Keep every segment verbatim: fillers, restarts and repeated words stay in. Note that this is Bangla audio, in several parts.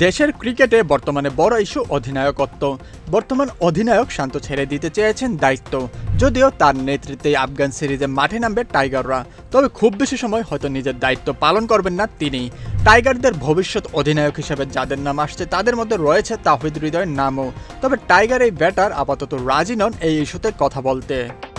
দেশের ক্রিকেটে বর্তমানে বড় ইস্যু অধিনায়কত্ব। বর্তমান অধিনায়ক শান্ত ছেড়ে দিতে চেয়েছেন দায়িত্ব, যদিও তার নেতৃত্বে আফগান সিরিজে মাঠে নামবে টাইগাররা। তবে খুব বেশি সময় হয়তো নিজের দায়িত্ব পালন করবেন না তিনি। টাইগারদের ভবিষ্যৎ অধিনায়ক হিসেবে যাদের নাম আসছে তাদের মধ্যে রয়েছে তাওহিদ হৃদয়ের নামও। তবে টাইগার এই ব্যাটার আপাতত রাজি নন এই ইস্যুতে কথা বলতে।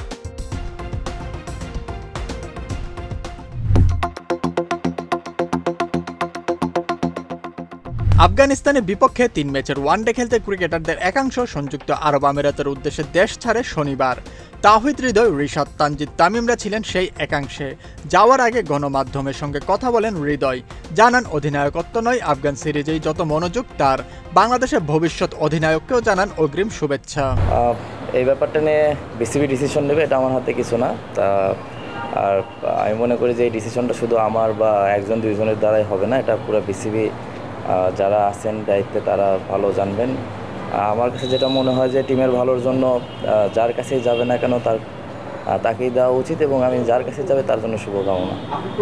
আফগানিস্তানের বিপক্ষে তিন ম্যাচের ওয়ানডে খেলতে ক্রিকেটারদের একাংশ সংযুক্ত আরব আমিরাতের উদ্দেশ্যে দেশ ছাড়ে শনিবার। তাওহিদ হৃদয়, রিশাদ, তানজিদ তামিমরা ছিলেন সেই একাংশে। যাওয়ার আগে গণমাধ্যমের সঙ্গে কথা বলেন হৃদয়, জানান অধিনায়কত্ব নয়, আফগান সিরিজেই যত মনোযোগ তার। বাংলাদেশের ভবিষ্যৎ অধিনায়ককেও জানান অগ্রিম শুভেচ্ছা। এই ব্যাপারটা নিয়ে বিসিবি ডিসিশন নেবে, এটা আমার হাতে কিছু না। তা আর আমি মনে করি যে এই ডিসিশনটা শুধু আমার বা একজন দুইজনের দ্বারাই হবে না, এটা পুরো বিসিবি যারা আছেন দায়িত্বে তারা ভালো জানবেন। আমার কাছে যেটা মনে হয় যে টিমের ভালোর জন্য যার কাছেই যাবে না কেন তার তাকেই দেওয়া উচিত, এবং আমি যার কাছে যাবে তার জন্য শুভকামনা।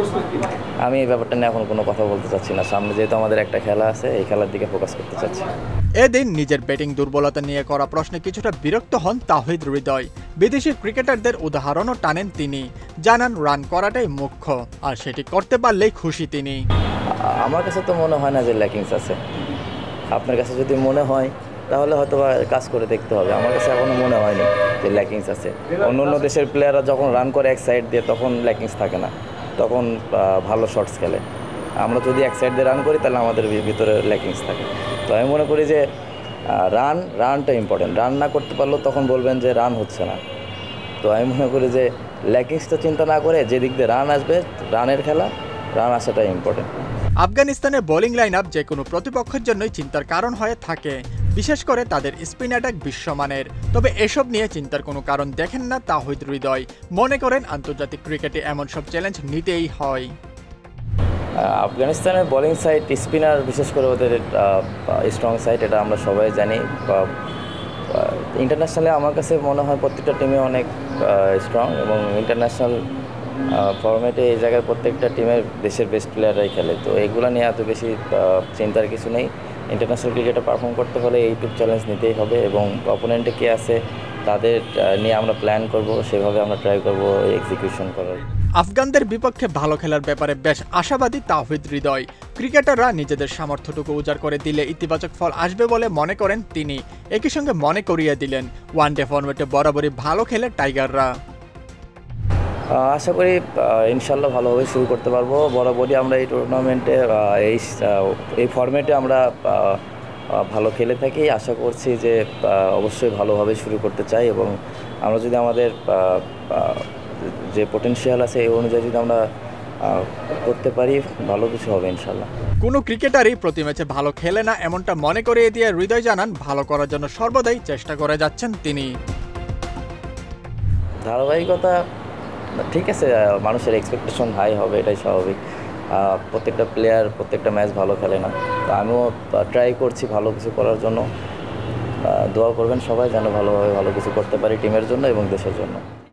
আমি এই ব্যাপারটা নিয়ে এখন কোনো কথা বলতে চাচ্ছি না, সামনে যেহেতু আমাদের একটা খেলা আছে এই খেলার দিকে ফোকাস করতে চাচ্ছি। এদিন নিজের ব্যাটিং দুর্বলতা নিয়ে করা প্রশ্নে কিছুটা বিরক্ত হন তাওহিদ হৃদয়। বিদেশি ক্রিকেটারদের উদাহরণও টানেন তিনি, জানান রান করাটাই মুখ্য, আর সেটি করতে পারলেই খুশি তিনি। আমার কাছে তো মনে হয় না যে ল্যাকিংস আছে। আপনার কাছে যদি মনে হয় তাহলে হয়তো কাজ করে দেখতে হবে। আমার কাছে এখনও মনে হয়নি যে ল্যাকিংস আছে। অন্য অন্য দেশের প্লেয়াররা যখন রান করে এক সাইড দিয়ে তখন ল্যাকিংস থাকে না, তখন ভালো শটস খেলে। আমরা যদি এক সাইড দিয়ে রান করি তাহলে আমাদের ভিতরে ল্যাকিংস থাকে। তো আমি মনে করি যে রান রানটা ইম্পর্টেন্ট। রান না করতে পারলেও তখন বলবেন যে রান হচ্ছে না। তো আমি মনে করি যে ল্যাকিংসটা চিন্তা না করে যেদিক দিয়ে রান আসবে, রানের খেলা, রান আসাটাই ইম্পর্টেন্ট। আফগানিস্তানের বোলিং লাইন আপ যে কোনো প্রতিপক্ষের জন্যই চিন্তার কারণ হয়ে থাকে, বিশেষ করে তাদের স্পিন অ্যাটাক বিশ্বমানের। তবে এসব নিয়ে চিন্তার কোনো কারণ দেখেন না তাওহিদ হৃদয়, মনে করেন আন্তর্জাতিক ক্রিকেটে এমন সব চ্যালেঞ্জ নিতেই হয়। আফগানিস্তানের বোলিং সাইড স্পিনার বিশেষ করে ওদের স্ট্রং সাইড, এটা আমরা সবাই জানি। ইন্টারন্যাশনালে আমার কাছে মনে হয় প্রত্যেকটা টিমে অনেক স্ট্রং, এবং ইন্টারন্যাশনাল ফরম্যাটে এই জায়গায় প্রত্যেকটা টিমের দেশের বেস্ট প্লেয়াররাই খেলে। তো এগুলো নিয়ে এত বেশি চিন্তার কিছু নেই। ইন্টারন্যাশনাল ক্রিকেটে পারফর্ম করতে হলে এইটুকু চ্যালেঞ্জ নিতেই হবে, এবং অপোনেন্টে কে আছে তাদের নিয়ে আমরা প্ল্যান করব, সেভাবে আমরা ট্রাই করব এক্সিকিউশন করার। আফগানদের বিপক্ষে ভালো খেলার ব্যাপারে বেশ আশাবাদী তাওহিদ হৃদয়। ক্রিকেটাররা নিজেদের সামর্থ্যটুকু উজাড় করে দিলে ইতিবাচক ফল আসবে বলে মনে করেন তিনি। একই সঙ্গে মনে করিয়ে দিলেন ওয়ানডে ফরম্যাটে বরাবরই ভালো খেলে টাইগাররা। আশা করি ইনশাল্লাহ ভালোভাবে শুরু করতে পারবো। বরাবরই আমরা এই টুর্নামেন্টে এই এই ফরম্যাটে আমরা ভালো খেলে থাকি। আশা করছি যে অবশ্যই ভালোভাবে শুরু করতে চাই, এবং আমরা যদি আমাদের যে পটেনশিয়াল আছে এই অনুযায়ী যদি আমরা করতে পারি ভালো কিছু হবে ইনশাল্লাহ। কোনো ক্রিকেটারই প্রতি ম্যাচে ভালো খেলে না এমনটা মনে করিয়ে দিয়ে হৃদয় জানান ভালো করার জন্য সর্বদাই চেষ্টা করে যাচ্ছেন তিনি। ধারাবাহিকতা ঠিক আছে, মানুষের এক্সপেকটেশন হাই হবে, এটাই স্বাভাবিক। প্রত্যেকটা প্লেয়ার প্রত্যেকটা ম্যাচ ভালো খেলে না। তো আমিও ট্রাই করছি ভালো কিছু করার জন্য। দোয়া করবেন সবাই যেন ভালোভাবে ভালো কিছু করতে পারি টিমের জন্য এবং দেশের জন্য।